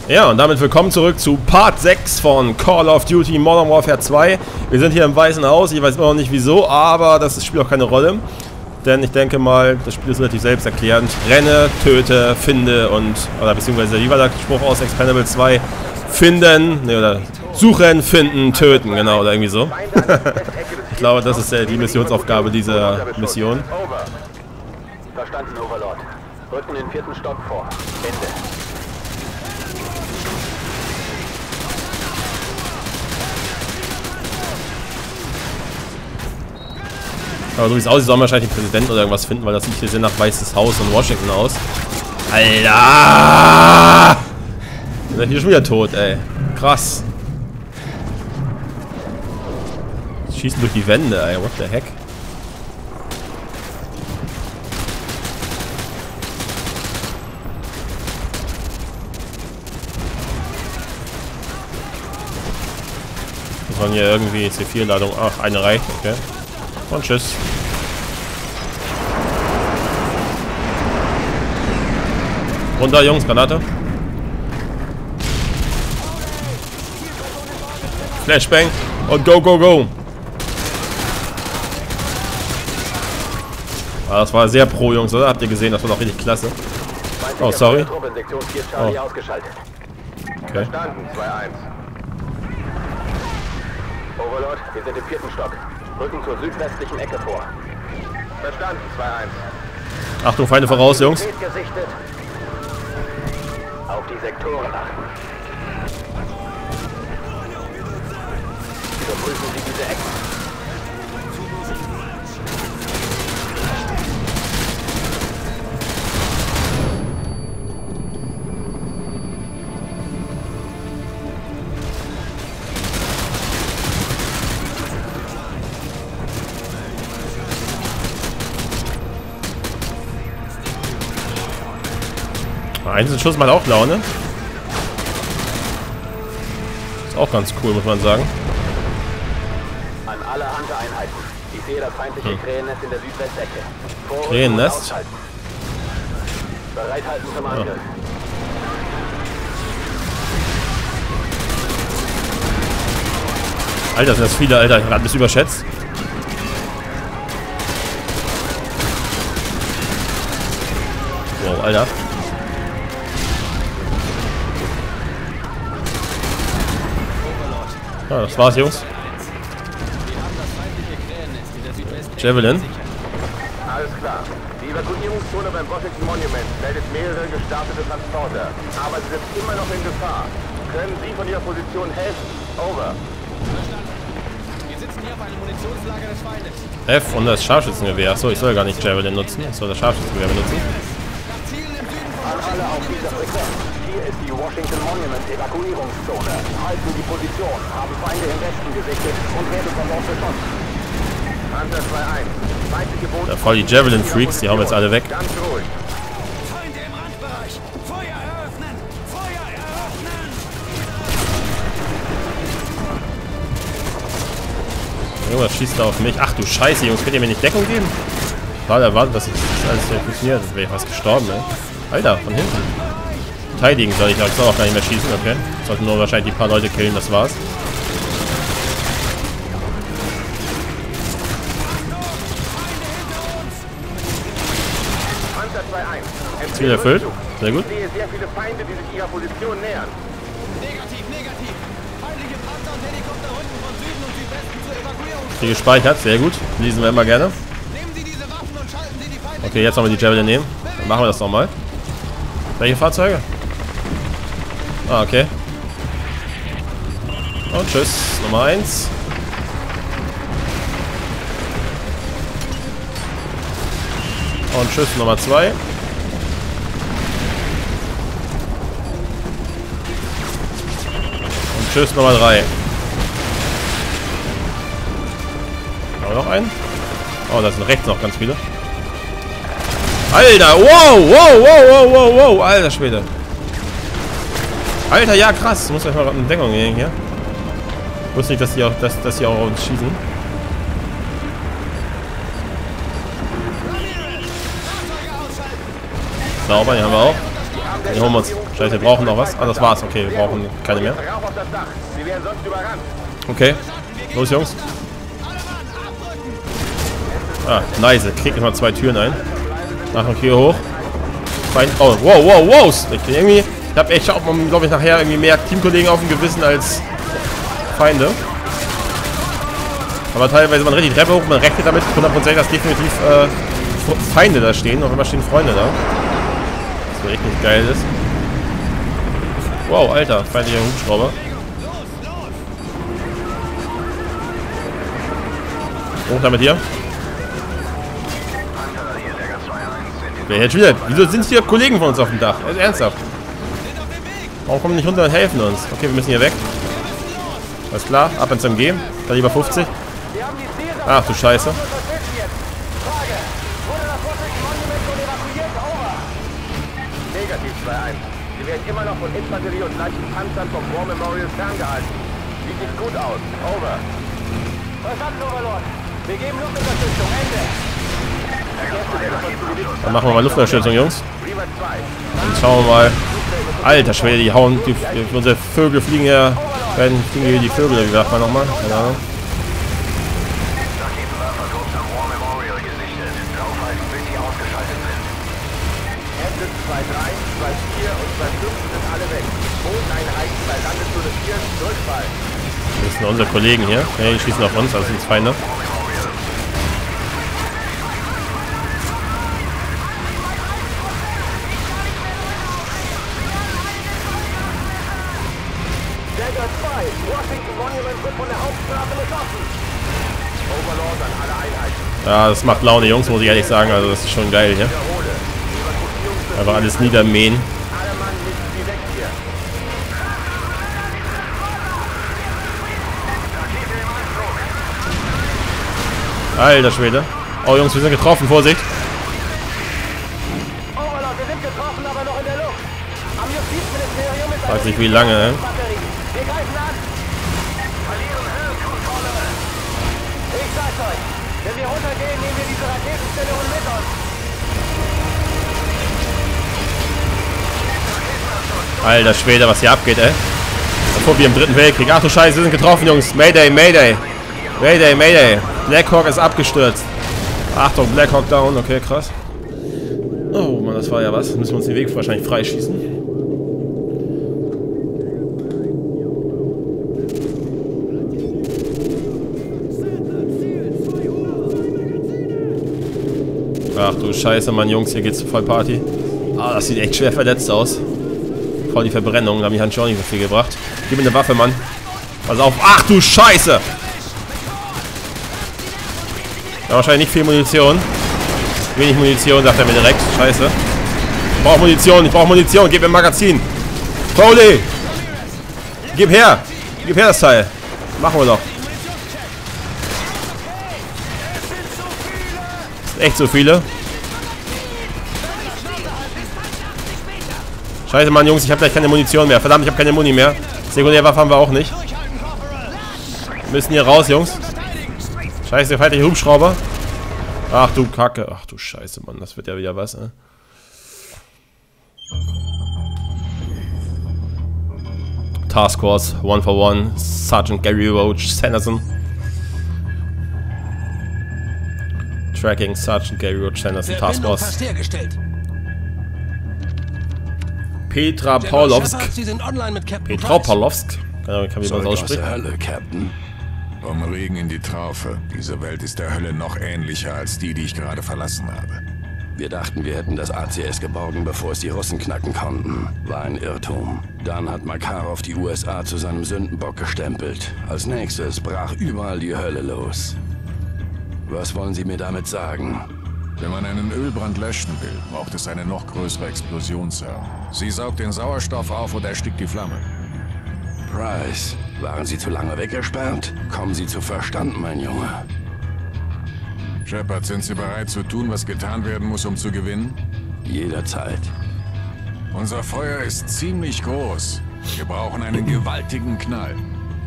Ja, und damit willkommen zurück zu Part 6 von Call of Duty Modern Warfare 2. Wir sind hier im Weißen Haus, ich weiß immer noch nicht wieso, aber das spielt auch keine Rolle. Denn ich denke mal, das Spiel ist relativ selbsterklärend. Renne, töte, finde und, oder beziehungsweise, wie war der Spruch aus Expendable 2? Finden, ne, oder suchen, finden, töten, genau, oder irgendwie so. Ich glaube, das ist die Missionsaufgabe dieser Mission. Verstanden, Overlord. Rücken den 4. Stock vor. Ende. Aber so wie es aussieht, sollen wir wahrscheinlich den Präsidenten oder irgendwas finden, weil das sieht hier sehr nach Weißes Haus und Washington aus. Alter! Ist hier schon wieder tot, ey. Krass. Schießen durch die Wände, ey. What the heck? Wir sollen hier irgendwie C4-Ladung. Ach, eine reicht, okay. Und tschüss. Runter, Jungs, Granate. Flashbang. Und go, go, go. Ah, das war sehr pro, Jungs, oder? Habt ihr gesehen? Das war doch richtig klasse. Oh, sorry. Oh. Okay. Verstanden, 2-1. Overlord, wir sind im 4. Stock. Rücken zur südwestlichen Ecke vor. Verstanden, 2-1. Achtung, Feinde voraus, Jungs. Auf die Sektoren achten. Überprüfen Sie diese Ecken. Einzelnen Schuss macht auch Laune. Ist auch ganz cool, muss man sagen. An alle Hunter-Einheiten. Ich sehe das feindliche Krähennest in der Südwestecke. Krähennest? Bereithalten zum Angriff. Alter, sind das viele, Alter. Ich hab alles überschätzt. Wow, Alter. Ja, das war's, Jungs. Javelin. Alles klar. Die Evakuierungszone beim Washington Monument meldet mehrere gestartete Transporter. Aber sie sind immer noch in Gefahr. Können Sie von Ihrer Position helfen? Over. Wir sitzen hier auf einem Munitionslager des Feindes. F und das Scharfschützengewehr. Achso, ich soll gar nicht Javelin nutzen. Ich soll das Scharfschützengewehr benutzen. An alle auf dieser Frequenz. Hier ist die Washington Monument Evakuierungszone. Halten die Position, haben Feinde im Westen gesichtet und werden von dort beschossen. Hunter 2-1. Feindliche Boden. Ja, voll die Javelin-Freaks, die hauen jetzt alle weg. Ganz ruhig. Feinde im Randbereich. Feuer eröffnen! Feuer eröffnen! Irgendwas schießt da auf mich. Ach du Scheiße, Jungs, könnt ihr mir nicht Deckung geben? Ich war erwartet, dass das alles hier funktioniert. Das wäre ich fast gestorben, ey. Alter, von hinten. Verteidigen soll ich auch gar nicht mehr schießen, okay. Sollten nur wahrscheinlich die paar Leute killen, das war's. Ziel erfüllt. Sehr gut. Ich sehe sehr viele Feinde, die sich ihrer Position nähern. Negativ, negativ. Feindliche Panzer und Helikopter rücken von Süden und Südwesten zur Evakuierung. Ziel gespeichert, sehr gut. Lesen wir immer gerne. Nehmen Sie diese Waffen und schalten Sie die Feinde. Okay, jetzt wollen wir die Javelin nehmen. Dann machen wir das nochmal. Welche Fahrzeuge? Ah, okay. Und tschüss. Nummer 1. Und tschüss, Nummer 2. Und tschüss, Nummer 3. Haben wir noch einen? Oh, da sind rechts noch ganz viele. Alter, wow, wow, wow, wow, wow, wow, alter Schwede. Alter, ja krass, ich muss euch mal in Deckung gehen hier. Ich wusste nicht, dass die auch auf uns schießen. Sauber, die haben wir auch. Den holen wir uns. Scheiße, wir brauchen noch was. Ah, das war's. Okay, wir brauchen keine mehr. Okay. Los, Jungs. Ah, nice. Krieg ich mal 2 Türen ein. Nachher hier hoch. Feind. Oh, wow, wow, wow. Ich hab echt, glaube ich, nachher irgendwie mehr Teamkollegen auf dem Gewissen als Feinde. Aber teilweise, man rennt die Treppe hoch, man rechnet damit 100%, dass definitiv Feinde da stehen. Auf einmal stehen Freunde da. Was so richtig geil ist. Wow, Alter, feindlicher Hubschrauber. Hoch da mit dir. Wer jetzt wieder? Wieso sind hier Kollegen von uns auf dem Dach? Also ernsthaft. Warum kommen die nicht runter und helfen uns? Okay, wir müssen hier weg. Alles klar, ab ins MG. Da lieber 50. Ach du Scheiße. Negativ 2-1. Sie werden immer noch von Infanterie und leichten Panzern vom War Memorial ferngehalten. Sieht nicht gut aus. Over. Verstanden, Overlord. Wir geben Luftunterstützung. Ende. Dann machen wir mal Luftunterstützung, Jungs. Dann schauen wir mal. Alter Schwede, die hauen. Unsere Vögel fliegen ja. Fliegen hier die Vögel, wie sagt man nochmal? Keine Ahnung. Das sind unsere Kollegen hier. Ja, die schießen auf uns, also sind Feinde. Ja, das macht Laune, Jungs, muss ich ehrlich sagen. Also das ist schon geil hier. Einfach alles niedermähen. Alter Schwede. Oh Jungs, wir sind getroffen, Vorsicht. Weiß nicht wie lange, ne? Wenn wir runtergehen, nehmen wir diese Raketenstellungen mit uns. Alter Schwede, was hier abgeht, ey. Bevor wir im 3. Weltkrieg. Ach du Scheiße, wir sind getroffen, Jungs. Mayday, Mayday. Mayday, Mayday. Blackhawk ist abgestürzt. Achtung, Blackhawk down. Okay, krass. Oh Mann, das war ja was. Müssen wir uns den Weg wahrscheinlich freischießen. Ach du Scheiße, Mann, Jungs, hier geht's voll Party. Ah, das sieht echt schwer verletzt aus. Voll die Verbrennung, da haben die Hand schon nicht so viel gebracht. Gib mir eine Waffe, Mann. Pass auf. Ach du Scheiße! Ja, wahrscheinlich nicht viel Munition. Wenig Munition, sagt er mir direkt. Scheiße. Ich brauche Munition, ich brauche Munition. Gib mir ein Magazin. Holy! Gib her! Gib her das Teil. Machen wir doch. Echt so viele. Scheiße, Mann, Jungs, ich habe gleich keine Munition mehr. Verdammt, ich habe keine Muni mehr. Sekundärwaffe haben wir auch nicht. Wir müssen hier raus, Jungs. Scheiße, der feindliche Hubschrauber. Ach du Kacke. Ach du Scheiße, Mann. Das wird ja wieder was, ne? Task Force 141. Sergeant Gary Roach Sanderson. Tracking Sergeant Gary Roach Sanderson Task Force. Petra Pawlowsk. Petra Pawlowsk. Keine Ahnung, wie man das ausspricht. Hölle, Captain. Vom Regen in die Traufe. Diese Welt ist der Hölle noch ähnlicher als die, die ich gerade verlassen habe. Wir dachten, wir hätten das ACS geborgen, bevor es die Russen knacken konnten. War ein Irrtum. Dann hat Makarov die USA zu seinem Sündenbock gestempelt. Als nächstes brach überall die Hölle los. Was wollen Sie mir damit sagen? Wenn man einen Ölbrand löschen will, braucht es eine noch größere Explosion, Sir. Sie saugt den Sauerstoff auf und erstickt die Flamme. Price, waren Sie zu lange weggesperrt? Kommen Sie zu Verstand, mein Junge. Shepard, sind Sie bereit zu tun, was getan werden muss, um zu gewinnen? Jederzeit. Unser Feuer ist ziemlich groß. Wir brauchen einen gewaltigen Knall.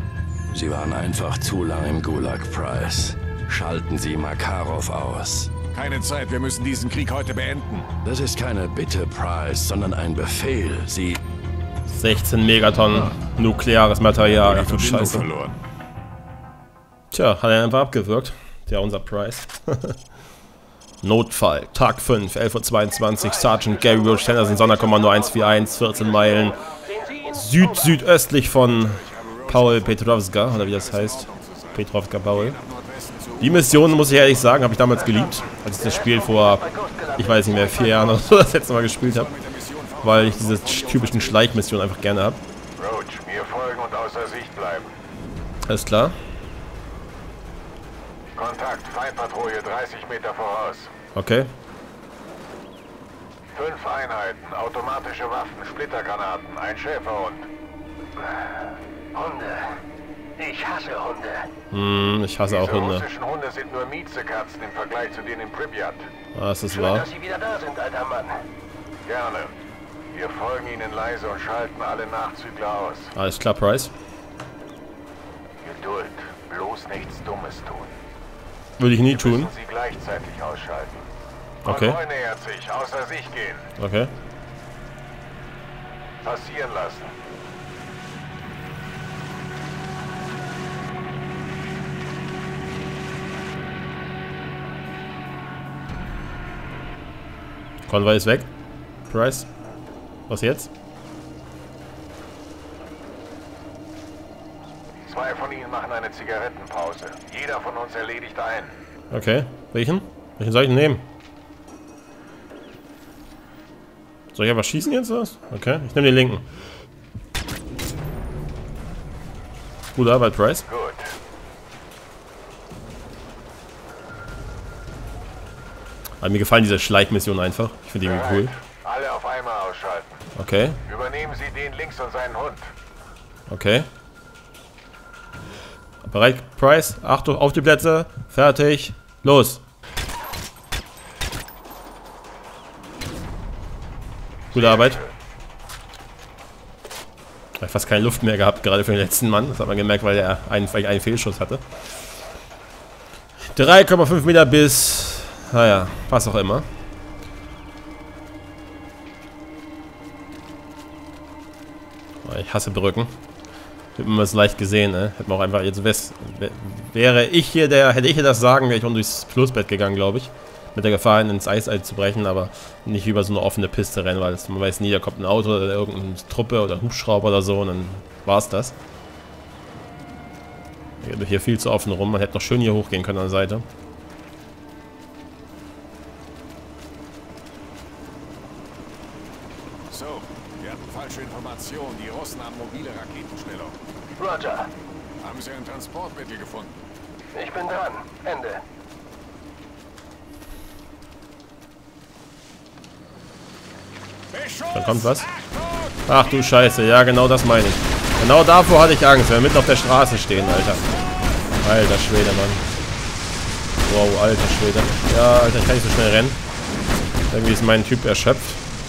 Sie waren einfach zu lange im Gulag, Price. Schalten Sie Makarov aus. Keine Zeit, wir müssen diesen Krieg heute beenden. Das ist keine Bitte, Price, sondern ein Befehl. Sie... 16 Megatonnen nukleares Material. Ach du Verbindung Scheiße. verloren. Tja, hat er einfach abgewürgt. Der unser Price. Notfall. Tag 5, 11:22 Uhr. Sergeant Gary Roach Henderson, Sonderkommando 141, 14 Meilen südöstlich von Paul Petrovska, oder wie das heißt. Petrovka Paul. Die Mission, muss ich ehrlich sagen, habe ich damals geliebt, als ich das Spiel vor, ich weiß nicht mehr, 4 Jahren oder so das letzte Mal gespielt habe. Weil ich diese typischen Schleichmissionen einfach gerne habe. Roach, mir folgen und außer Sicht bleiben. Alles klar. Kontakt, Feindpatrouille 30 Meter voraus. Okay. 5 Einheiten, automatische Waffen, Splittergranaten, ein Schäferhund. Hunde. Ich hasse Hunde. Ich hasse auch Diese Hunde. russischen Hunde sind nur Miezekatzen im Vergleich zu denen in Pripyat. Ah, das ist wahr. Dass Sie wieder da sind, alter Mann. Gerne. Wir folgen Ihnen leise und schalten alle Nachzügler aus. Alles klar, Price. Geduld. Bloß nichts Dummes tun. Würde ich nie tun. Müssen Sie gleichzeitig ausschalten. Okay. Konvoi nähert sich. Außer sich gehen. Okay. Passieren lassen. Konvoi ist weg. Price. Was jetzt? 2 von Ihnen machen eine Zigarettenpause. Jeder von uns erledigt einen. Okay. Welchen? Welchen soll ich denn nehmen? Soll ich einfach schießen jetzt oder was? Okay. Ich nehme den linken. Gute Arbeit, Price. Gut. Aber mir gefallen diese Schleichmissionen einfach. Ich finde die irgendwie cool. Alle auf einmal ausschalten. Okay. Übernehmen Sie den links und seinen Hund. Okay. Bereit, Price. Achtung, auf die Plätze. Fertig. Los. Gute Arbeit. Ich habe fast keine Luft mehr gehabt, gerade für den letzten Mann. Das hat man gemerkt, weil er einen Fehlschuss hatte. 3,5 Meter bis... Naja, was auch immer. Ich hasse Brücken. Hätte man es leicht gesehen, ne? Hätte man auch einfach jetzt wäre ich hier hätte ich hier das sagen, wäre ich unten durchs Flussbett gegangen, glaube ich. Mit der Gefahr, ins Eis zu brechen, aber nicht über so eine offene Piste rennen, weil man weiß nie, da kommt ein Auto oder irgendeine Truppe oder Hubschrauber oder so und dann war's das. Hier viel zu offen rum, man hätte noch schön hier hochgehen können an der Seite. So, wir hatten falsche Informationen. Die Russen haben mobile Raketenstellung. Roger. Haben Sie ein Transportmittel gefunden? Ich bin dran. Ende. Da kommt was. Ach du Scheiße, ja genau das meine ich. Genau davor hatte ich Angst, wenn wir mitten auf der Straße stehen, Alter. Alter Schwede, Mann. Wow, alter Schwede. Ja, Alter, ich kann nicht so schnell rennen. Irgendwie ist mein Typ erschöpft.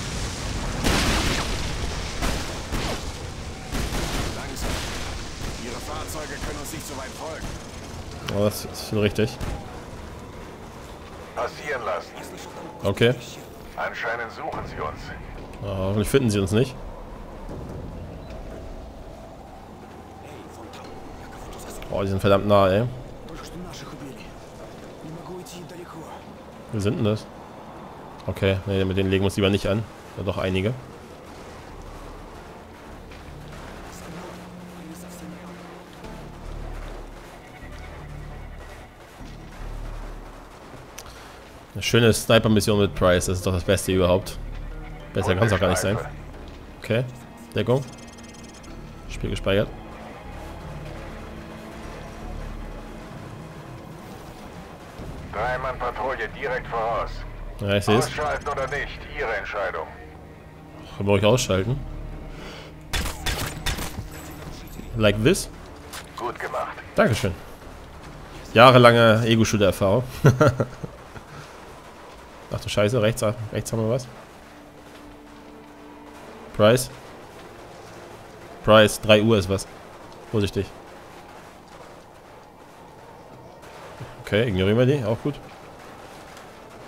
Langsam. Ihre Fahrzeuge können uns nicht so weit folgen. Oh, das ist schon richtig. Passieren lassen. Okay. Anscheinend suchen sie uns. Ja, hoffentlich finden sie uns nicht. Oh, die sind verdammt nah, ey. Wie sind denn das? Okay, nee, mit denen legen wir uns lieber nicht an. Ja, doch einige. Eine schöne Sniper-Mission mit Price, das ist doch das Beste überhaupt. Besser kann es auch gar nicht sein. Okay, Deckung. Spiel gespeichert. Drei-Mann-Patrouille direkt voraus. Ja, ich sehe es. Ausschalten oder nicht, Ihre Entscheidung. Können wir euch ausschalten? Like this? Gut gemacht. Dankeschön. Jahrelange Ego-Shooter-Erfahrung. Ach du Scheiße, rechts haben wir was. Price. Price, 3 Uhr ist was. Vorsichtig. Okay, ignorieren wir die, auch gut.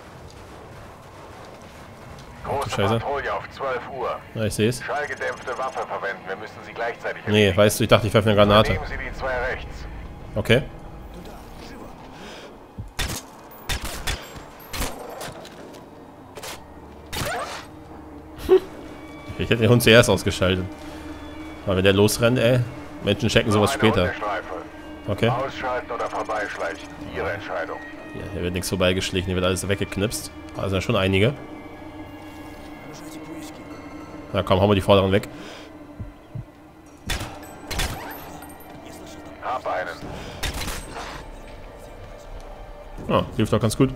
scheiße. Patrouille auf 12 Uhr. Ja, ich sehe es. Schallgedämpfte Waffe verwenden. Wir müssen sie gleichzeitig Nee, weißt du, ich dachte, ich werfe eine Granate. Nehmen Sie die 2 rechts. Okay. Ich hätte den Hund zuerst ausgeschaltet. Aber wenn der losrennt, ey. Menschen checken sowas später. Okay. Ausschalten oder vorbeischleichen. Ihre Entscheidung. Ja, hier wird nichts vorbeigeschlichen, hier wird alles weggeknipst. Also ja schon einige. Na komm, hauen wir die vorderen weg. Hab einen. Ah, hilft doch ganz gut.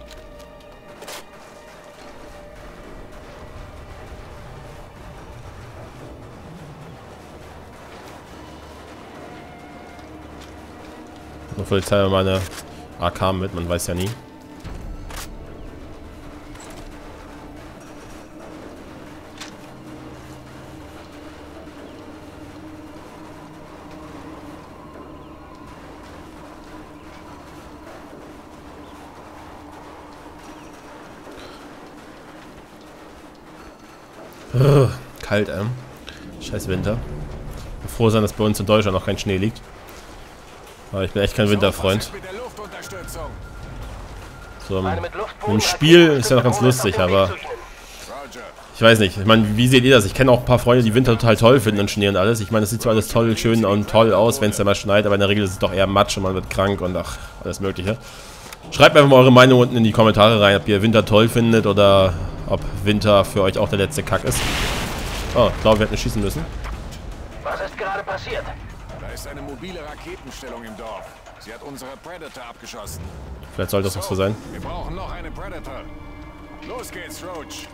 Nur vielleicht zeigen wir mal eine AK mit, man weiß ja nie. Kalt, scheiß Winter. Froh sein, dass bei uns in Deutschland noch kein Schnee liegt. Aber ich bin echt kein Winterfreund. So, im Spiel ist ja noch ganz lustig, aber ich weiß nicht. Ich meine, wie seht ihr das? Ich kenne auch ein paar Freunde, die Winter total toll finden und Schnee und alles. Ich meine, es sieht zwar alles toll, schön und toll aus, wenn es dann mal schneit, aber in der Regel ist es doch eher Matsch und man wird krank und ach, alles Mögliche. Schreibt mir einfach mal eure Meinung unten in die Kommentare rein, ob ihr Winter toll findet oder ob Winter für euch auch der letzte Kack ist. Oh, ich glaube, wir hätten schießen müssen. Was ist gerade passiert? Da ist eine mobile Raketenstellung im Dorf. Sie hat unsere Predator abgeschossen. Vielleicht sollte das auch so sein. Wir brauchen noch eine Predator. Los geht's, Roach.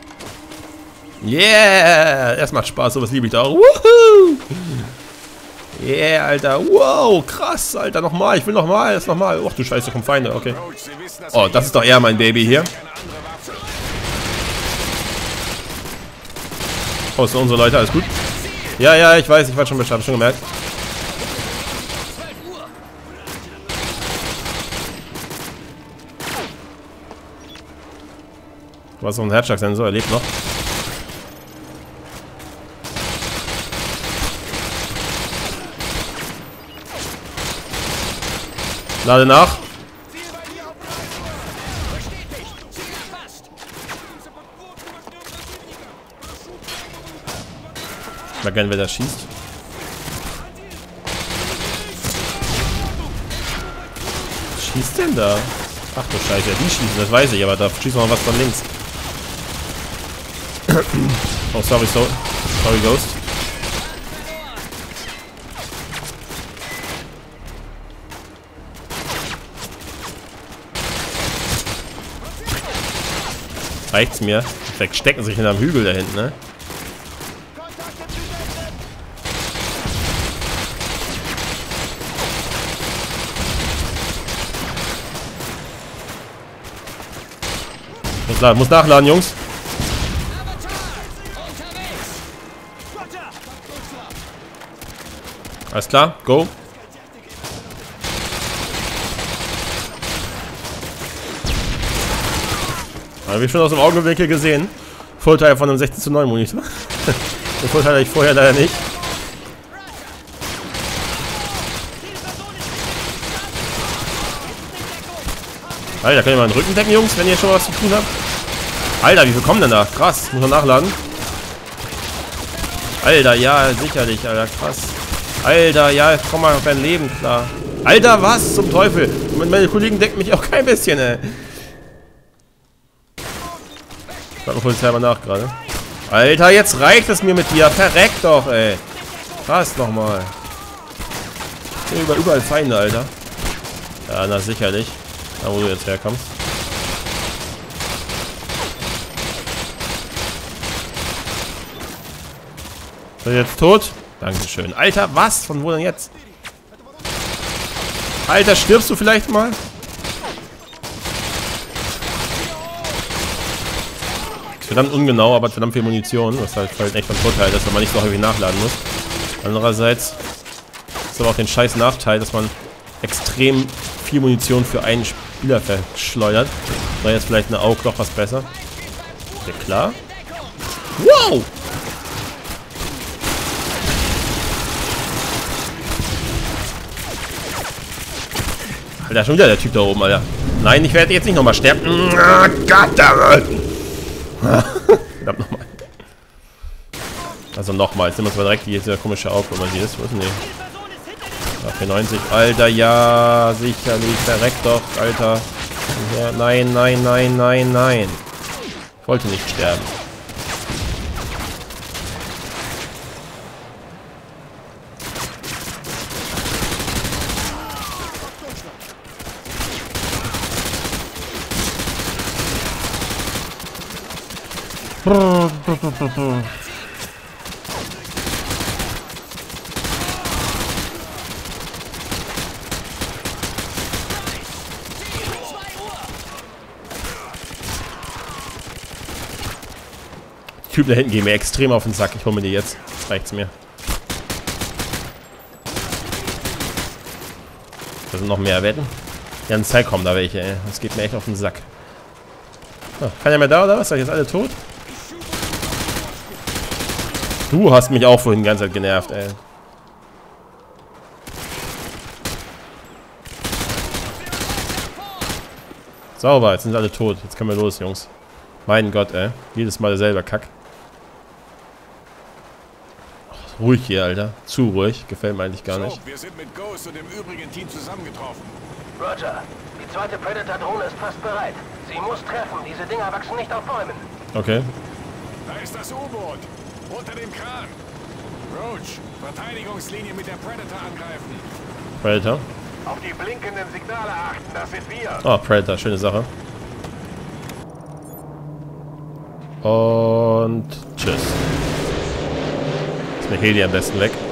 Yeah! Das macht Spaß, sowas liebe ich doch. Woohoo! Yeah, Alter. Wow, krass, Alter. Nochmal, ich will nochmal, das nochmal. Och, du Scheiße, kommen Feinde, okay. Oh, das ist doch eher mein Baby hier. Oh, das sind unsere Leute, alles gut? Ja, ja, ich weiß, ich war schon Bescheid, hab schon gemerkt. Was so ein Herzschlagsensor, er lebt noch. Lade nach. Ich mag gerne, wer da schießt. Was schießt denn da? Ach du Scheiße, die schießen, das weiß ich, aber da schießt noch was von links. Oh, sorry, sorry, Ghost. Reicht's mir? Vielleicht stecken sich hinterm Hügel da hinten, ne? Muss nachladen, Jungs. Alles klar, go. Habe ich schon aus dem Augenwinkel gesehen. Vorteil von einem 16:9 Monitor. Den Vorteil hatte ich vorher leider nicht. Alter, könnt ihr mal den Rücken decken, Jungs, wenn ihr schon was zu tun habt? Alter, wie viel kommen denn da? Krass, muss man nachladen. Alter, ja, sicherlich, Alter, krass. Alter, ja, komm mal auf dein Leben klar. Alter, was zum Teufel? Meine Kollegen decken mich auch kein bisschen, ey. Frag mal Polizei mal nach gerade. Alter, jetzt reicht es mir mit dir. Verreck doch, ey. Krass nochmal. Überall Feinde, Alter. Ja, na sicherlich. Da wo du jetzt herkommst. Ist er jetzt tot? Dankeschön. Alter, was? Von wo denn jetzt? Alter, stirbst du vielleicht mal? Verdammt ungenau, aber verdammt viel Munition, was halt echt von Vorteil ist, wenn man nicht so häufig nachladen muss. Andererseits ist aber auch den scheiß Nachteil, dass man extrem viel Munition für einen Spieler verschleudert. War jetzt vielleicht eine AUG doch was besser. Ja klar. Wow! Alter, schon wieder der Typ da oben, Alter. Nein, ich werde jetzt nicht nochmal sterben. Goddammit! Verdammt nochmal. Also nochmal, jetzt nehmen wir mal direkt dieser komische Auge, wo man hier ist. Wo ist denn die? 94. Alter, ja, sicherlich. Verreckt doch, Alter. Ja, nein, nein, nein, nein, nein. Ich wollte nicht sterben. Die Typen da hinten gehen mir extrem auf den Sack. Ich hole mir die jetzt. Jetzt reicht's mir. Da sind noch mehr Wetten. Ja, in Zeit kommen da welche, ey. Das geht mir echt auf den Sack. Ah, keiner mehr da, oder was? Seid ihr jetzt alle tot? Du hast mich auch vorhin die ganze Zeit genervt, ey. Sauber, jetzt sind alle tot. Jetzt können wir los, Jungs. Mein Gott, ey. Jedes Mal derselbe Kack. Ach, ruhig hier, Alter. Zu ruhig. Gefällt mir eigentlich gar nicht. Wir sind mit Ghost und dem übrigen Team zusammengetroffen. Roger. Die zweite Predator-Drohne ist fast bereit. Sie muss treffen. Diese Dinger wachsen nicht auf Bäumen. Okay. Da ist das U-Boot. Unter dem Kran. Roach, Verteidigungslinie mit der Predator angreifen. Predator. Auf die blinkenden Signale achten. Das sind wir. Oh, Predator. Schöne Sache. Und tschüss. Ist eine Heli am besten weg.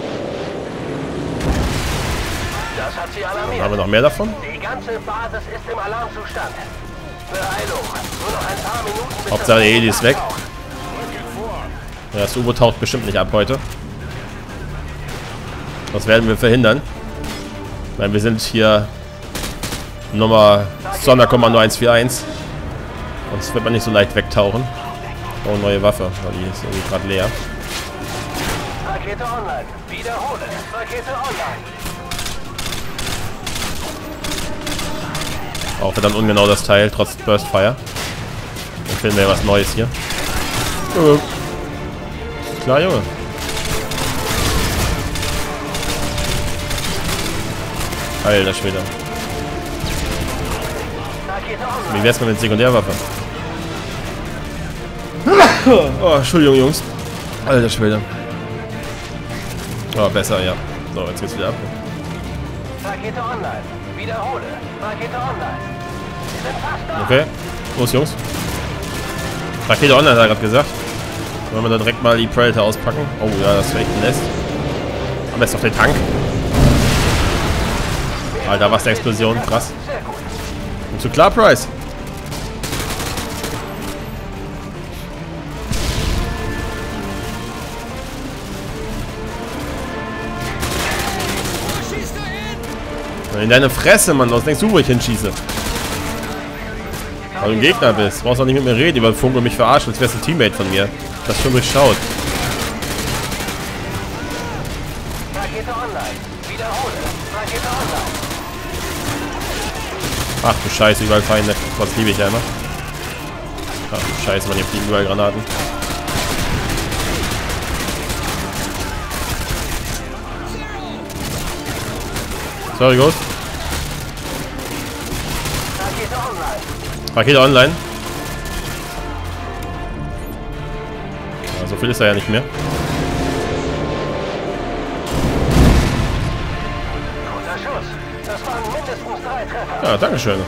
Das hat sie alarmiert. Dann haben wir noch mehr davon. Die ganze Basis ist im Alarmzustand. Beeilung. Nur noch ein paar Minuten bis Hauptsache, die Heli ist weg. auftaucht. Ja, das U-Boot taucht bestimmt nicht ab heute. Das werden wir verhindern. Weil wir sind hier Nummer Sonderkommando 141. Sonst wird man nicht so leicht wegtauchen. Oh, neue Waffe. Oh, die ist irgendwie gerade leer. Rakete online. Wiederhole. Rakete online. Auch verdammt ungenau das Teil, trotz Burstfire. Dann finden wir ja was Neues hier. Klar, Junge. Alter Schwede. Wie wär's mal mit Sekundärwaffe? Oh, Entschuldigung, Jungs. Alter Schwede. Oh, besser, ja. So, jetzt geht's wieder ab. Rakete online. Wiederhole. Rakete online. Sie sind fast da. Okay. Los, Jungs. Rakete online, hat er gerade gesagt. Wollen wir da direkt mal die Predator auspacken? Oh ja, das wäre echt ein Nest. Am besten auf den Tank. Alter, was eine Explosion. Krass. Sehr gut. Und zu klar, Price. In deine Fresse, Mann. Was denkst du, wo ich hinschieße? Weil du ein Gegner bist. Du brauchst auch nicht mit mir reden über Funk und mich verarschen, als wärst du ein Teammate von mir. Das ist schon durchschaut. Rakete online. Wiederhole. Rakete online. Ach du Scheiße, überall Feinde. Was liebe ich ja immer. Ach du Scheiße, man, hier fliegen überall Granaten. Sorry, Ghost. Rakete online. Rakete online. Ja, so viel ist da ja nicht mehr. Guter Schuss. Das waren mindestens 3 Treffer. Ja, dankeschön.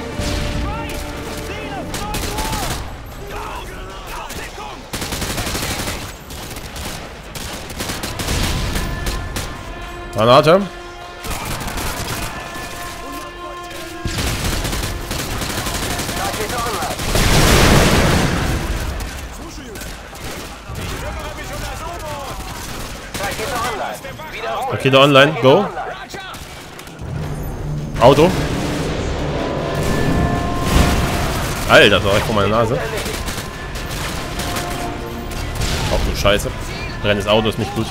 Granate. Rakete online. Rakete online. Wiederhole. Rakete online. Go. Online. Auto. Alter, das war echt vor meiner Nase. Erledigt. Auch du Scheiße. Brennendes Auto ist nicht gut.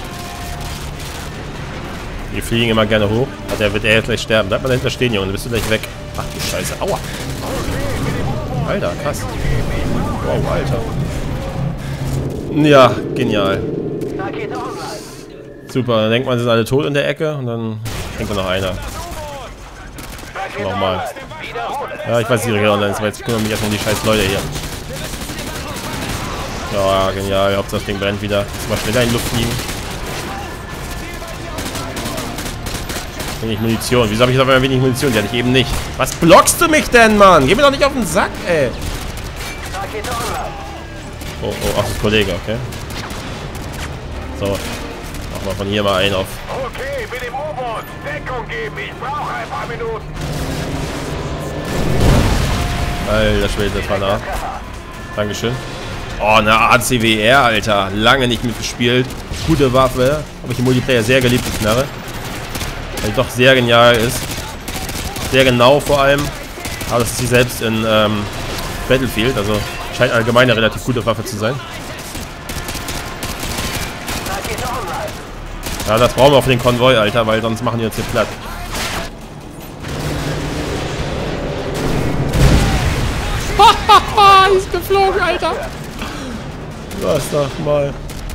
Die fliegen immer gerne hoch. Der wird jetzt gleich sterben. Bleib mal dahinter stehen, Junge. Dann bist du gleich weg. Ach du Scheiße. Aua. Alter, krass. Wow, Alter. Ja, genial. Super, dann denkt man, sie sind alle tot in der Ecke. Und dann hängt da noch einer. Nochmal. Ja, ich weiß, die Regel online ist, aber jetzt kümmern mich erstmal um die scheiß Leute hier. Ja, genial. Hauptsache das Ding brennt wieder. Mal schneller in die Luft fliegen. Wenig Munition. Wieso habe ich jetzt auf einmal wenig Munition? Die hatte ich eben nicht. Was blockst du mich denn, Mann? Geh mir doch nicht auf den Sack, ey. Oh, oh, ach, das ist Kollege, okay. So. Machen wir von hier mal einen auf. Okay, mit dem U-Boot. Deckung geben. Ich brauche ein paar Minuten. Alter Schwede, das war nah. Dankeschön. Oh, eine ACWR, Alter. Lange nicht mitgespielt. Gute Waffe. Habe ich im Multiplayer sehr geliebt, die Knarre. Weil die doch sehr genial ist. Sehr genau vor allem. Aber das ist sie selbst in Battlefield. Also scheint allgemein eine relativ gute Waffe zu sein. Ja, das brauchen wir auch für den Konvoi, Alter, weil sonst machen die uns hier platt. Hahaha, ist geflogen, Alter. Was doch mal.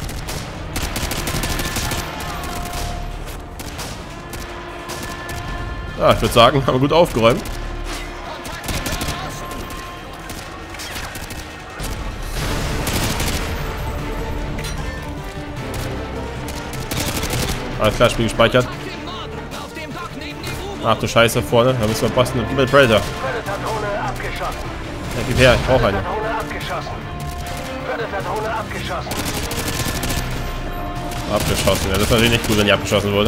Ja, ich würde sagen, haben wir gut aufgeräumt. Alles klar, Spiel gespeichert. Ach du Scheiße, vorne. Da müssen wir passen mit Predator. Ja, gib her, ich brauche eine. Abgeschossen. Ja, das ist natürlich nicht gut, wenn die abgeschossen wurde.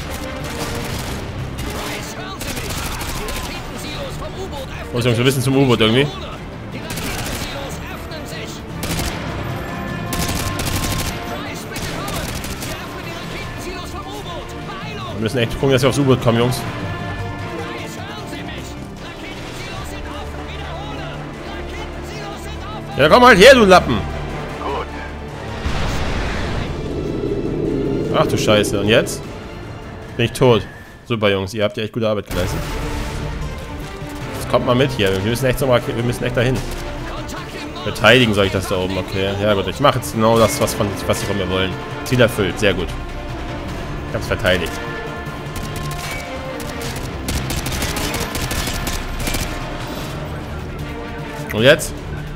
Muss Jungs, wir wissen zum U-Boot irgendwie. Wir müssen echt gucken, dass wir aufs U-Boot kommen, Jungs. Ja, komm halt her, du Lappen! Ach du Scheiße, und jetzt? Bin ich tot. Super, Jungs, ihr habt ja echt gute Arbeit geleistet. Jetzt kommt mal mit hier, wir müssen echt dahin. Verteidigen soll ich das da oben, okay. Ja gut, ich mache jetzt genau das, was sie von mir wollen. Ziel erfüllt, sehr gut. Ich hab's verteidigt. Und jetzt?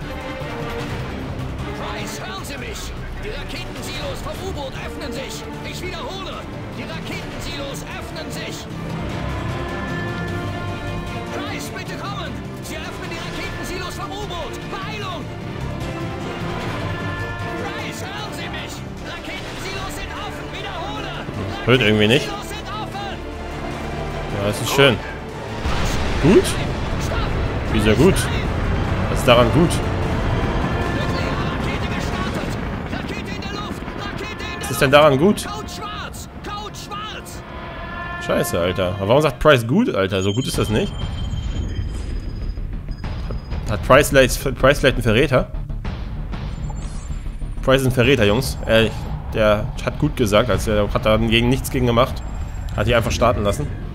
Price, hören Sie mich! Die Raketensilos vom U-Boot öffnen sich! Ich wiederhole! Die Raketensilos öffnen sich! Price, bitte kommen! Sie öffnen die Raketensilos vom U-Boot! Beeilung! Price, hören Sie mich! Raketensilos sind offen! Wiederhole! Hört irgendwie nicht. Raketensilos sind offen! Ja, das ist schön. Gut? Wieso gut? Was ist daran gut? Was ist denn daran gut? Scheiße, Alter. Aber warum sagt Price gut, Alter? So gut ist das nicht. Hat Price vielleicht einen Verräter? Price ist ein Verräter, Jungs. Der hat gut gesagt, also er hat da nichts gegen gemacht. Hat die einfach starten lassen.